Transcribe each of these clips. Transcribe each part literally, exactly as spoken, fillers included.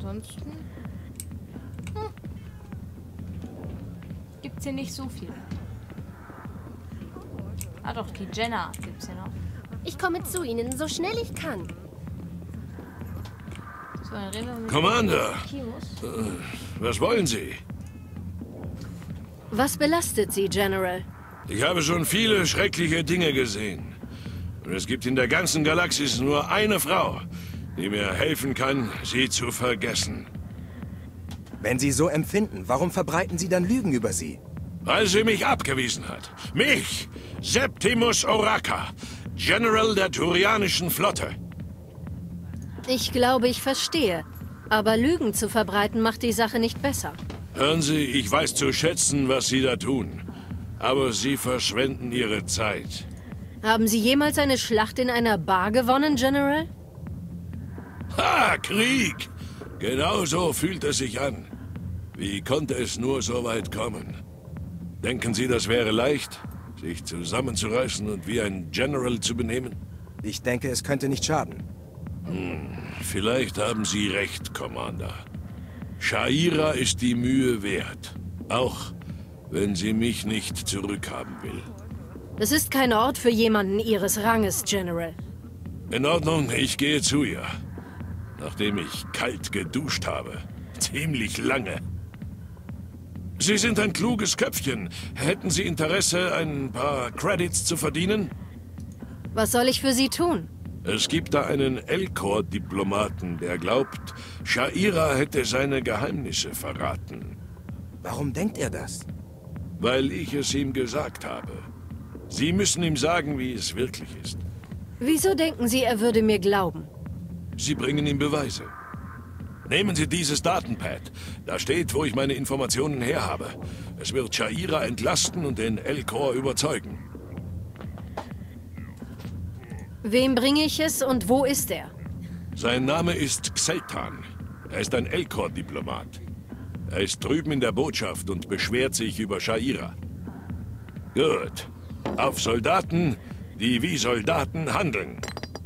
ansonsten hm, gibt es hier nicht so viel. Ah doch, die Jenna gibt es hier noch. Ich komme zu Ihnen, so schnell ich kann. So, dann reden wir mit Commander, Kios. äh, was wollen Sie? Was belastet Sie, General? Ich habe schon viele schreckliche Dinge gesehen. Und es gibt in der ganzen Galaxis nur eine Frau, die mir helfen kann, sie zu vergessen. Wenn Sie so empfinden, warum verbreiten Sie dann Lügen über sie? Weil sie mich abgewiesen hat. Mich, Septimus Oraka, General der Turianischen Flotte. Ich glaube, ich verstehe. Aber Lügen zu verbreiten macht die Sache nicht besser. Hören Sie, ich weiß zu schätzen, was Sie da tun. Aber Sie verschwenden Ihre Zeit. Haben Sie jemals eine Schlacht in einer Bar gewonnen, General? Ha, Krieg! Genau so fühlt es sich an. Wie konnte es nur so weit kommen? Denken Sie, das wäre leicht, sich zusammenzureißen und wie ein General zu benehmen? Ich denke, es könnte nicht schaden. Hm, vielleicht haben Sie recht, Commander. Sha'ira ist die Mühe wert. Auch wenn sie mich nicht zurückhaben will. Das ist kein Ort für jemanden Ihres Ranges, General. In Ordnung, ich gehe zu ihr. Nachdem ich kalt geduscht habe. Ziemlich lange. Sie sind ein kluges Köpfchen. Hätten Sie Interesse, ein paar Credits zu verdienen? Was soll ich für Sie tun? Es gibt da einen Elcor-Diplomaten, der glaubt, Sha'ira hätte seine Geheimnisse verraten. Warum denkt er das? Weil ich es ihm gesagt habe. Sie müssen ihm sagen, wie es wirklich ist. Wieso denken Sie, er würde mir glauben? Sie bringen ihm Beweise. Nehmen Sie dieses Datenpad. Da steht, wo ich meine Informationen her habe. Es wird Sha'ira entlasten und den Elcor überzeugen. Wem bringe ich es und wo ist er? Sein Name ist Xeltan. Er ist ein Elcor-Diplomat. Er ist drüben in der Botschaft und beschwert sich über Sha'ira. Gut. Auf Soldaten, die wie Soldaten handeln.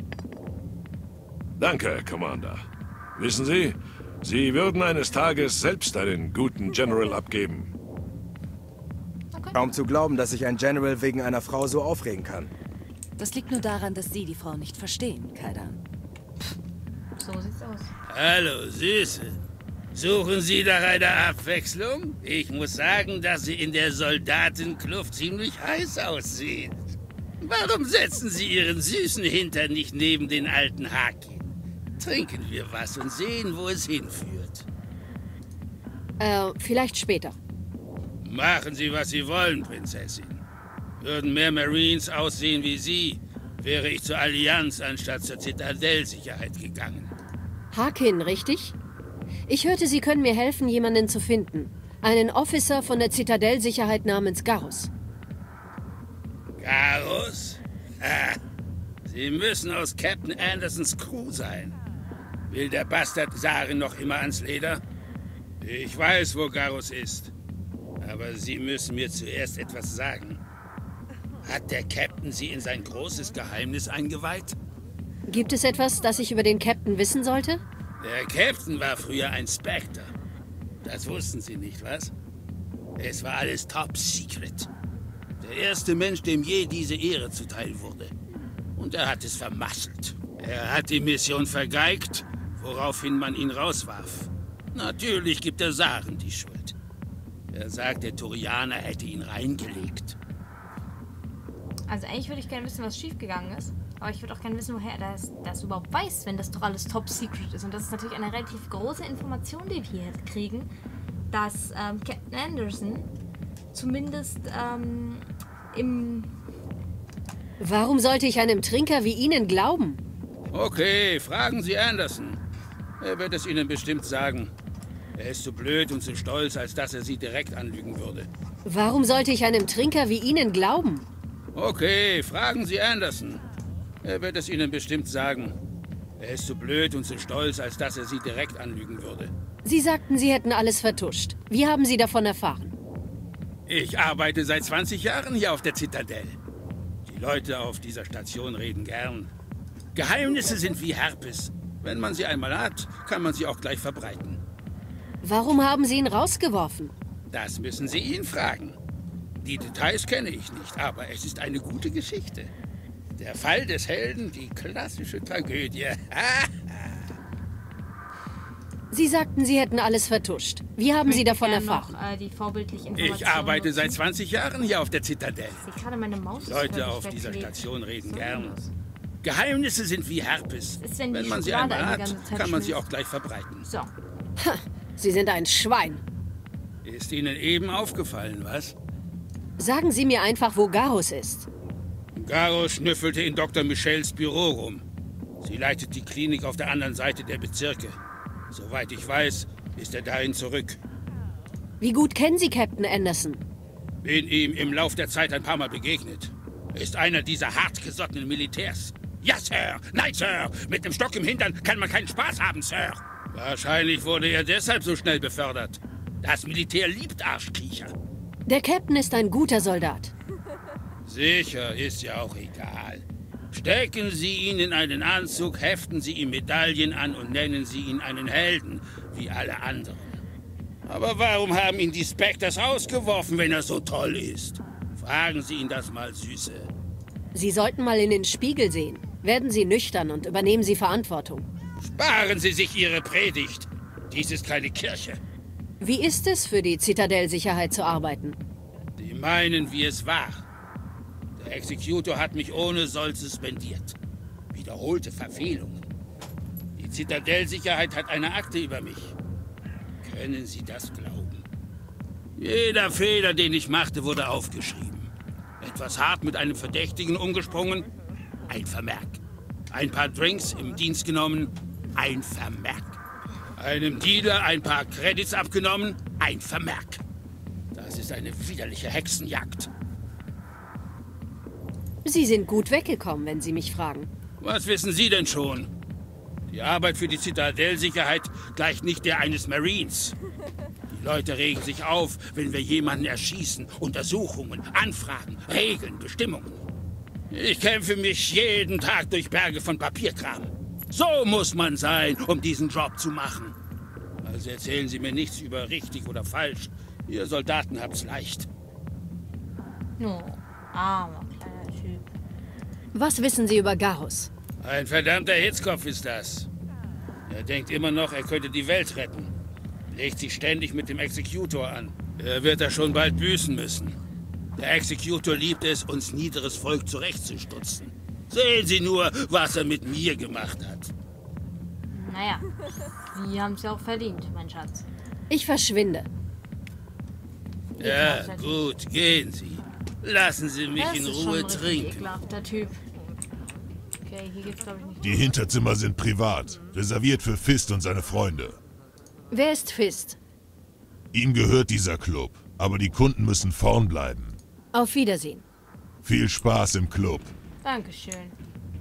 Danke, Commander. Wissen Sie, Sie würden eines Tages selbst einen guten General abgeben. Okay. Kaum zu glauben, dass sich ein General wegen einer Frau so aufregen kann. Das liegt nur daran, dass Sie die Frau nicht verstehen, Kaidan. So sieht's aus. Hallo, Süße. Suchen Sie nach einer Abwechslung? Ich muss sagen, dass Sie in der Soldatenkluft ziemlich heiß aussehen. Warum setzen Sie Ihren süßen Hintern nicht neben den alten Hakin? Trinken wir was und sehen, wo es hinführt. Äh, vielleicht später. Machen Sie, was Sie wollen, Prinzessin. Würden mehr Marines aussehen wie Sie, wäre ich zur Allianz anstatt zur Zitadellsicherheit gegangen. Hakin, richtig? Ich hörte, Sie können mir helfen, jemanden zu finden. Einen Officer von der Zitadellsicherheit namens Garrus. Garrus? Ha. Sie müssen aus Captain Andersons Crew sein. Will der Bastard Saren noch immer ans Leder? Ich weiß, wo Garrus ist. Aber Sie müssen mir zuerst etwas sagen. Hat der Captain Sie in sein großes Geheimnis eingeweiht? Gibt es etwas, das ich über den Captain wissen sollte? Der Captain war früher ein Spectre. Das wussten Sie nicht, was? Es war alles top secret. Der erste Mensch, dem je diese Ehre zuteil wurde. Und er hat es vermasselt. Er hat die Mission vergeigt, woraufhin man ihn rauswarf. Natürlich gibt er Saren die Schuld. Er sagt, der Turianer hätte ihn reingelegt. Also eigentlich würde ich gerne wissen, was schiefgegangen ist. Aber ich würde auch gerne wissen, woher er das, das überhaupt weiß, wenn das doch alles top secret ist. Und das ist natürlich eine relativ große Information, die wir hier kriegen, dass ähm, Captain Anderson zumindest ähm, im... Warum sollte ich einem Trinker wie Ihnen glauben? Okay, fragen Sie Anderson. Er wird es Ihnen bestimmt sagen. Er ist zu blöd und zu stolz, als dass er Sie direkt anlügen würde. Warum sollte ich einem Trinker wie Ihnen glauben? Okay, fragen Sie Anderson. Er wird es Ihnen bestimmt sagen. Er ist zu blöd und zu stolz, als dass er Sie direkt anlügen würde. Sie sagten, Sie hätten alles vertuscht. Wie haben Sie davon erfahren? Ich arbeite seit zwanzig Jahren hier auf der Zitadelle. Die Leute auf dieser Station reden gern. Geheimnisse sind wie Herpes. Wenn man sie einmal hat, kann man sie auch gleich verbreiten. Warum haben Sie ihn rausgeworfen? Das müssen Sie ihn fragen. Die Details kenne ich nicht, aber es ist eine gute Geschichte. Der Fall des Helden, die klassische Tragödie. Sie sagten, Sie hätten alles vertuscht. Wie haben Sie davon Gerne erfahren? Noch, äh, die vorbildliche Information Ich arbeite nutzen. seit zwanzig Jahren hier auf der Zitadelle. Ich sehe gerade, meine Maus ist Leute völlig auf dieser weggelegt. Station reden Was soll gern. denn das? Geheimnisse sind wie Herpes. Was ist, wenn die Wenn man sie Schokolade einmal eine hat, ganze Zeit kann man sie schmilzt? auch gleich verbreiten. So. Ha, Sie sind ein Schwein. Ist Ihnen eben aufgefallen, was? Sagen Sie mir einfach, wo Garus ist. Garo schnüffelte in Doktor Michels Büro rum. Sie leitet die Klinik auf der anderen Seite der Bezirke. Soweit ich weiß, ist er dahin zurück. Wie gut kennen Sie Captain Anderson? Bin ihm im Lauf der Zeit ein paar Mal begegnet. Er ist einer dieser hartgesottenen Militärs. Ja, Sir! Nein, Sir! Mit dem Stock im Hintern kann man keinen Spaß haben, Sir! Wahrscheinlich wurde er deshalb so schnell befördert. Das Militär liebt Arschkriecher. Der Captain ist ein guter Soldat. Sicher, ist ja auch egal. Stecken Sie ihn in einen Anzug, heften Sie ihm Medaillen an und nennen Sie ihn einen Helden, wie alle anderen. Aber warum haben ihn die Spectres rausgeworfen, wenn er so toll ist? Fragen Sie ihn das mal, Süße. Sie sollten mal in den Spiegel sehen. Werden Sie nüchtern und übernehmen Sie Verantwortung. Sparen Sie sich Ihre Predigt. Dies ist keine Kirche. Wie ist es, für die Zitadell-Sicherheit zu arbeiten? Sie meinen, wie es war. Der Executor hat mich ohne Soll suspendiert. Wiederholte Verfehlungen. Die Zitadell-Sicherheit hat eine Akte über mich. Können Sie das glauben? Jeder Fehler, den ich machte, wurde aufgeschrieben. Etwas hart mit einem Verdächtigen umgesprungen? Ein Vermerk. Ein paar Drinks im Dienst genommen? Ein Vermerk. Einem Dealer ein paar Credits abgenommen? Ein Vermerk. Das ist eine widerliche Hexenjagd. Sie sind gut weggekommen, wenn Sie mich fragen. Was wissen Sie denn schon? Die Arbeit für die Zitadell-Sicherheit gleicht nicht der eines Marines. Die Leute regen sich auf, wenn wir jemanden erschießen. Untersuchungen, Anfragen, Regeln, Bestimmungen. Ich kämpfe mich jeden Tag durch Berge von Papierkram. So muss man sein, um diesen Job zu machen. Also erzählen Sie mir nichts über richtig oder falsch. Ihr Soldaten habt's leicht. No, armer kleiner Typ. Was wissen Sie über Garus? Ein verdammter Hitzkopf ist das. Er denkt immer noch, er könnte die Welt retten. Legt sich ständig mit dem Executor an. Er wird da schon bald büßen müssen. Der Executor liebt es, uns niederes Volk zurechtzustutzen. Sehen Sie nur, was er mit mir gemacht hat. Naja, Sie haben es ja auch verdient, mein Schatz. Ich verschwinde. Ja, Ekelhaft, gut, gehen Sie. Lassen Sie mich Das in ist schon Ruhe ein richtig trinken. ekelhafter Typ. Okay, hier geht's glaube ich nicht. Die Hinterzimmer sind privat, reserviert für Fist und seine Freunde. Wer ist Fist? Ihm gehört dieser Club, aber die Kunden müssen vorn bleiben. Auf Wiedersehen. Viel Spaß im Club. Dankeschön.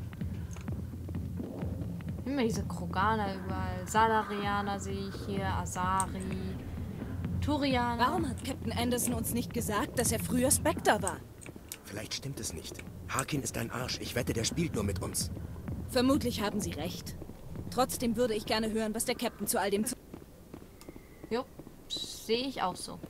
Immer diese Kroganer überall. Salarianer sehe ich hier, Asari, Turianer. Warum hat Captain Anderson uns nicht gesagt, dass er früher Spectre war? Vielleicht stimmt es nicht. Harkin ist ein Arsch. Ich wette, der spielt nur mit uns. Vermutlich haben Sie recht. Trotzdem würde ich gerne hören, was der Captain zu all dem zu... Jo, sehe ich auch so.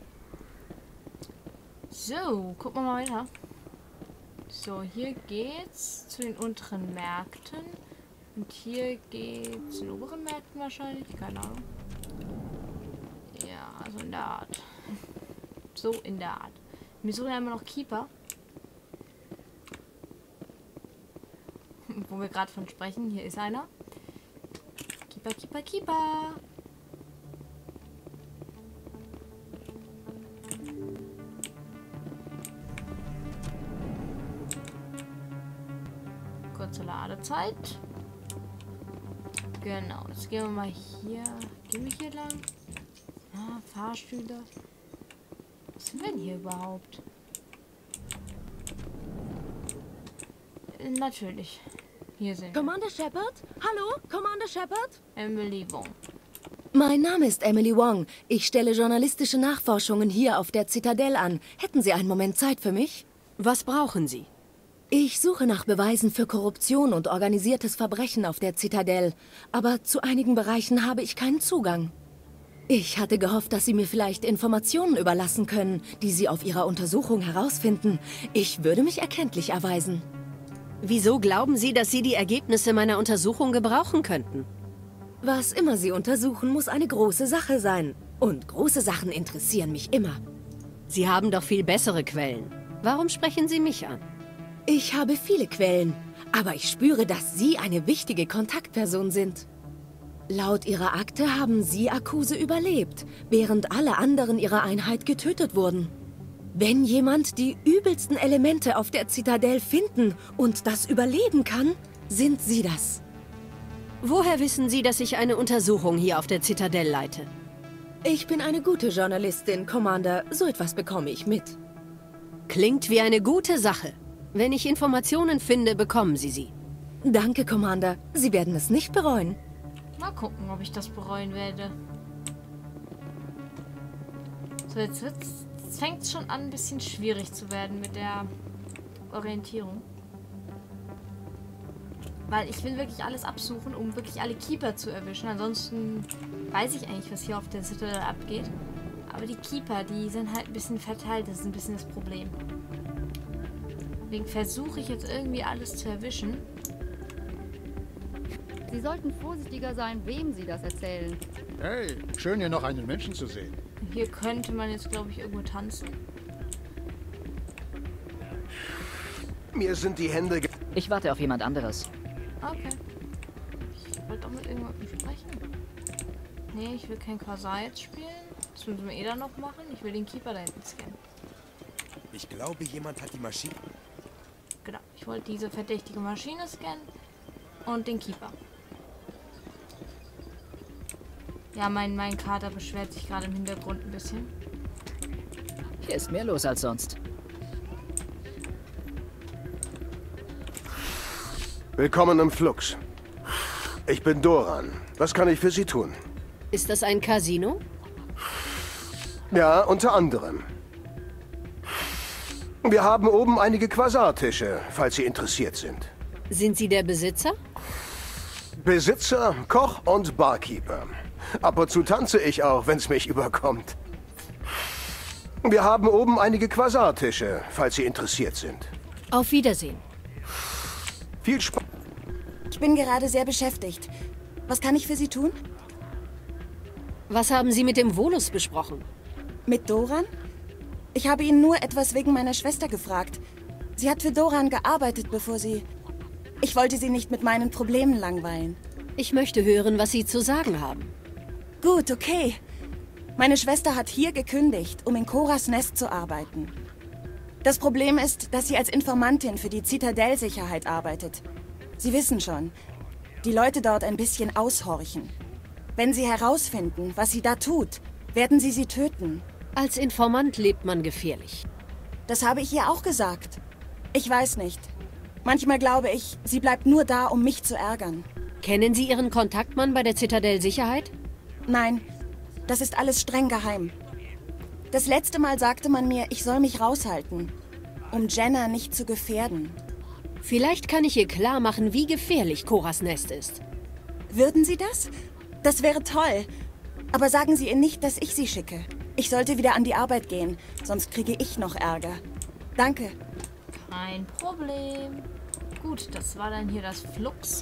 So, gucken wir mal weiter. So, hier geht's zu den unteren Märkten. Und hier geht's zu den oberen Märkten wahrscheinlich. Keine Ahnung. Ja, also in der Art. So in der Art. Wir suchen ja immer noch Keeper. Wo wir gerade von sprechen. Hier ist einer. Keeper, Keeper, Keeper. Kurze Ladezeit. Genau, jetzt gehen wir mal hier. Gehen wir hier lang? Ah, Fahrstühle. Was sind wir denn hier überhaupt? Äh, Natürlich. Hier sind wir. Commander Shepard? Hallo, Commander Shepard? Emily Wong. Mein Name ist Emily Wong. Ich stelle journalistische Nachforschungen hier auf der Zitadelle an. Hätten Sie einen Moment Zeit für mich? Was brauchen Sie? Ich suche nach Beweisen für Korruption und organisiertes Verbrechen auf der Zitadelle, aber zu einigen Bereichen habe ich keinen Zugang. Ich hatte gehofft, dass Sie mir vielleicht Informationen überlassen können, die Sie auf Ihrer Untersuchung herausfinden. Ich würde mich erkenntlich erweisen. Wieso glauben Sie, dass Sie die Ergebnisse meiner Untersuchung gebrauchen könnten? Was immer Sie untersuchen, muss eine große Sache sein. Und große Sachen interessieren mich immer. Sie haben doch viel bessere Quellen. Warum sprechen Sie mich an? Ich habe viele Quellen, aber ich spüre, dass Sie eine wichtige Kontaktperson sind. Laut Ihrer Akte haben Sie Akuse überlebt, während alle anderen Ihrer Einheit getötet wurden. Wenn jemand die übelsten Elemente auf der Zitadelle finden und das überleben kann, sind Sie das. Woher wissen Sie, dass ich eine Untersuchung hier auf der Zitadelle leite? Ich bin eine gute Journalistin, Commander. So etwas bekomme ich mit. Klingt wie eine gute Sache. Wenn ich Informationen finde, bekommen Sie sie. Danke, Commander. Sie werden es nicht bereuen. Mal gucken, ob ich das bereuen werde. So, jetzt, wird's, jetzt fängt es schon an, ein bisschen schwierig zu werden mit der Orientierung. Weil ich will wirklich alles absuchen, um wirklich alle Keeper zu erwischen. Ansonsten weiß ich eigentlich, was hier auf der Citadel abgeht. Aber die Keeper, die sind halt ein bisschen verteilt. Das ist ein bisschen das Problem. Deswegen versuche ich jetzt irgendwie alles zu erwischen. Sie sollten vorsichtiger sein, wem Sie das erzählen. Hey, schön hier noch einen Menschen zu sehen. Hier könnte man jetzt, glaube ich, irgendwo tanzen. Mir sind die Hände... Ich warte auf jemand anderes. Okay. Ich wollte doch mit irgendjemandem sprechen. Nee, ich will kein Quasar jetzt spielen. Das müssen wir eh dann noch machen. Ich will den Keeper da hinten scannen. Ich glaube, jemand hat die Maschine... Genau, ich wollte diese verdächtige Maschine scannen und den Keeper. Ja, mein, mein Kater beschwert sich gerade im Hintergrund ein bisschen. Hier ist mehr los als sonst. Willkommen im Flux. Ich bin Doran. Was kann ich für Sie tun? Ist das ein Casino? Ja, unter anderem. Wir haben oben einige Quasartische, falls Sie interessiert sind. Sind Sie der Besitzer? Besitzer, Koch und Barkeeper. Ab und zu tanze ich auch, wenn es mich überkommt. Wir haben oben einige Quasartische, falls Sie interessiert sind. Auf Wiedersehen. Viel Spaß. Ich bin gerade sehr beschäftigt. Was kann ich für Sie tun? Was haben Sie mit dem Volus besprochen? Mit Doran? Ich habe ihn nur etwas wegen meiner Schwester gefragt. Sie hat für Doran gearbeitet, bevor sie... Ich wollte sie nicht mit meinen Problemen langweilen. Ich möchte hören, was Sie zu sagen haben. Gut, okay. Meine Schwester hat hier gekündigt, um in Koras Nest zu arbeiten. Das Problem ist, dass sie als Informantin für die Zitadelle-Sicherheit arbeitet. Sie wissen schon, die Leute dort ein bisschen aushorchen. Wenn sie herausfinden, was sie da tut, werden sie sie töten. Als Informant lebt man gefährlich. Das habe ich ihr auch gesagt. Ich weiß nicht. Manchmal glaube ich, sie bleibt nur da, um mich zu ärgern. Kennen Sie Ihren Kontaktmann bei der Zitadelle-Sicherheit? Nein, das ist alles streng geheim. Das letzte Mal sagte man mir, ich soll mich raushalten, um Jenna nicht zu gefährden. Vielleicht kann ich ihr klar machen, wie gefährlich Koras Nest ist. Würden Sie das? Das wäre toll. Aber sagen Sie ihr nicht, dass ich sie schicke. Ich sollte wieder an die Arbeit gehen, sonst kriege ich noch Ärger. Danke. Kein Problem. Gut, das war dann hier das Flux.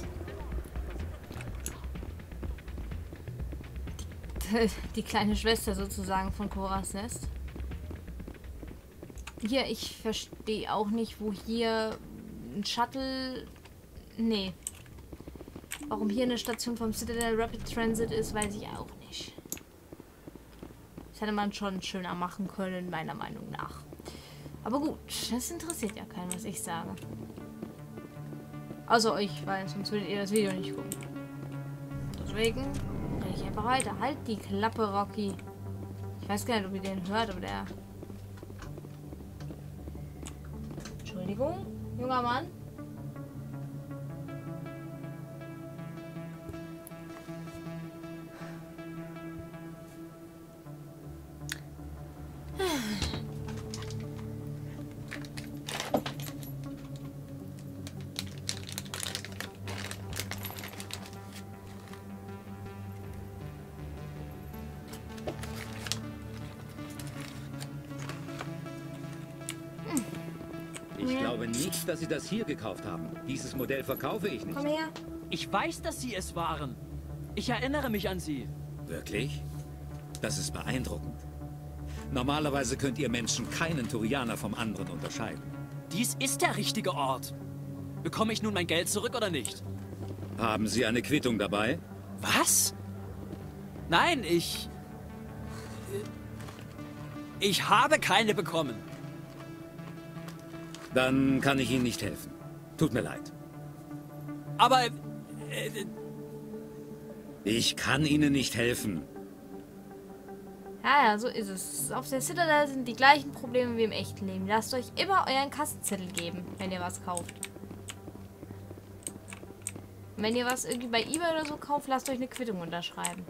Die, die kleine Schwester sozusagen von Koras Nest. Hier, ich verstehe auch nicht, wo hier ein Shuttle... Nee. Warum hier eine Station vom Citadel Rapid Transit ist, weiß ich auch nicht. Das hätte man schon schöner machen können, meiner Meinung nach. Aber gut, das interessiert ja keinen, was ich sage. Außer euch, weil sonst würdet ihr das Video nicht gucken. Deswegen rede ich einfach weiter. Halt die Klappe, Rocky. Ich weiß gar nicht, ob ihr den hört, aber der... Entschuldigung, junger Mann. nichts, dass Sie das hier gekauft haben. Dieses Modell verkaufe ich nicht. Komm her. Ich weiß, dass Sie es waren. Ich erinnere mich an Sie. Wirklich? Das ist beeindruckend. Normalerweise könnt ihr Menschen keinen Turianer vom anderen unterscheiden. Dies ist der richtige Ort. Bekomme ich nun mein Geld zurück oder nicht? Haben Sie eine Quittung dabei? Was? Nein, ich... Ich habe keine bekommen. Dann kann ich Ihnen nicht helfen. Tut mir leid. Aber... Äh, ich kann Ihnen nicht helfen. Ja, ja, so ist es. Auf der Citadel sind die gleichen Probleme wie im echten Leben. Lasst euch immer euren Kassenzettel geben, wenn ihr was kauft. Und wenn ihr was irgendwie bei eBay oder so kauft, lasst euch eine Quittung unterschreiben.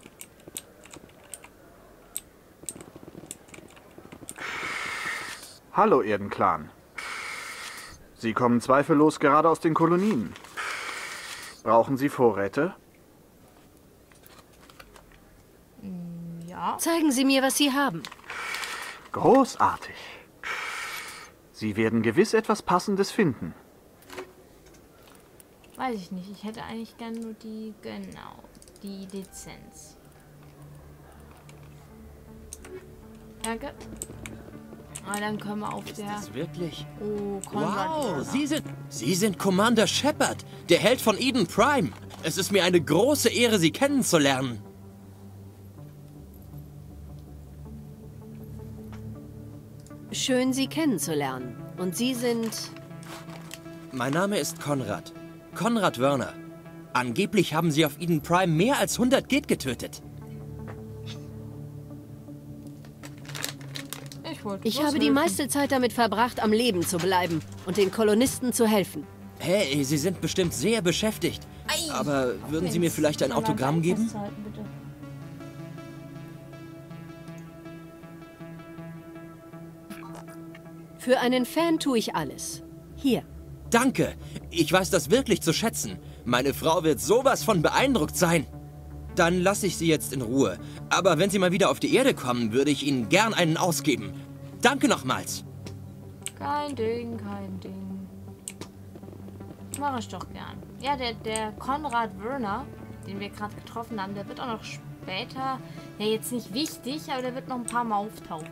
Hallo, Erdenclan. Sie kommen zweifellos gerade aus den Kolonien. Brauchen Sie Vorräte? Ja. Zeigen Sie mir, was Sie haben. Großartig. Sie werden gewiss etwas Passendes finden. Weiß ich nicht. Ich hätte eigentlich gern nur die, genau, die Lizenz. Danke. Ah, dann können wir auf Ist der... das wirklich? Oh, Konrad. Wow, Sie sind, Sie sind Commander Shepard, der Held von Eden Prime. Es ist mir eine große Ehre, Sie kennenzulernen. Schön, Sie kennenzulernen. Und Sie sind... Mein Name ist Konrad. Konrad Werner. Angeblich haben Sie auf Eden Prime mehr als hundert Git getötet. Ich, wollte ich habe die meiste Zeit damit verbracht, am Leben zu bleiben und den Kolonisten zu helfen. Hey, Sie sind bestimmt sehr beschäftigt. Ei, Aber würden Sie mir vielleicht ein Autogramm geben? Bitte. Für einen Fan tue ich alles. Hier. Danke. Ich weiß das wirklich zu schätzen. Meine Frau wird sowas von beeindruckt sein. Dann lasse ich Sie jetzt in Ruhe. Aber wenn Sie mal wieder auf die Erde kommen, würde ich Ihnen gern einen ausgeben. Danke nochmals. Kein Ding, kein Ding. Mach ich doch gern. Ja, der, der Konrad Werner, den wir gerade getroffen haben, der wird auch noch später, ja jetzt nicht wichtig, aber der wird noch ein paar Mal auftauchen.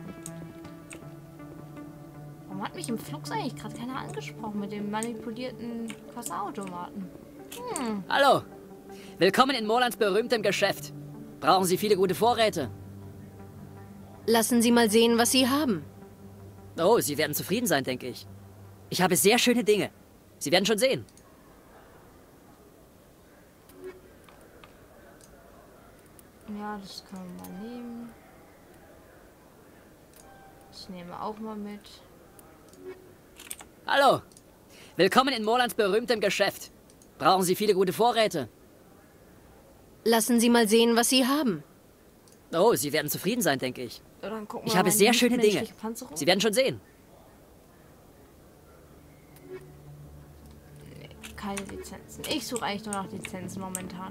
Warum hat mich im Flux eigentlich gerade keiner angesprochen mit dem manipulierten Kassaautomaten? Hm. Hallo. Willkommen in Morlands berühmtem Geschäft. Brauchen Sie viele gute Vorräte? Lassen Sie mal sehen, was Sie haben. Oh, Sie werden zufrieden sein, denke ich. Ich habe sehr schöne Dinge. Sie werden schon sehen. Ja, das können wir mal nehmen. Das nehmen wir auch mal mit. Hallo. Willkommen in Morlands berühmtem Geschäft. Brauchen Sie viele gute Vorräte? Lassen Sie mal sehen, was Sie haben. Oh, Sie werden zufrieden sein, denke ich. So, dann gucken wir Ich mal habe in sehr die schöne Dinge. menschliche Panzerung. Sie werden schon sehen. Nee, keine Lizenzen. Ich suche eigentlich nur nach Lizenzen momentan.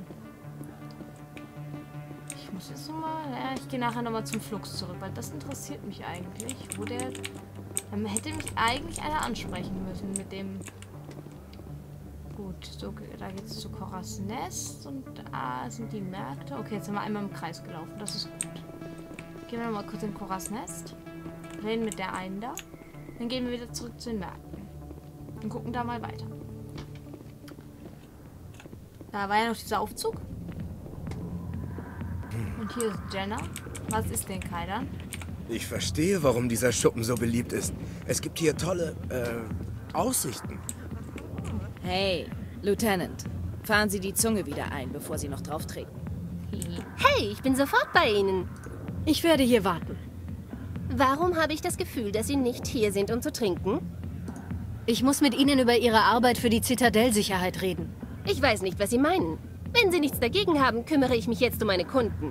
Ich muss jetzt nochmal... Ja, ich gehe nachher nochmal zum Flux zurück, weil das interessiert mich eigentlich. Wo der... Dann hätte mich eigentlich einer ansprechen müssen mit dem... Gut, so, da geht es zu Koras Nest und da sind die Märkte. Okay, jetzt sind wir einmal im Kreis gelaufen. Das ist gut. Gehen wir mal kurz in Koras Nest. Reden mit der einen da. Dann gehen wir wieder zurück zu den Märkten. Und gucken da mal weiter. Da war ja noch dieser Aufzug. Und hier ist Jenna. Was ist denn Kaidan? Ich verstehe, warum dieser Schuppen so beliebt ist. Es gibt hier tolle, äh, Aussichten. Hey, Lieutenant. Fahren Sie die Zunge wieder ein, bevor Sie noch drauf treten. Hey, ich bin sofort bei Ihnen. Ich werde hier warten. Warum habe ich das Gefühl, dass Sie nicht hier sind, um zu trinken? Ich muss mit Ihnen über Ihre Arbeit für die Zitadellsicherheit reden. Ich weiß nicht, was Sie meinen. Wenn Sie nichts dagegen haben, kümmere ich mich jetzt um meine Kunden.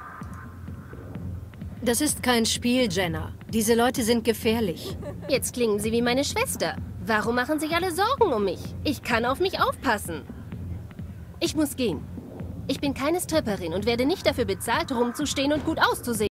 Das ist kein Spiel, Jenna. Diese Leute sind gefährlich. Jetzt klingen Sie wie meine Schwester. Warum machen sich alle Sorgen um mich? Ich kann auf mich aufpassen. Ich muss gehen. Ich bin keine Stripperin und werde nicht dafür bezahlt, rumzustehen und gut auszusehen.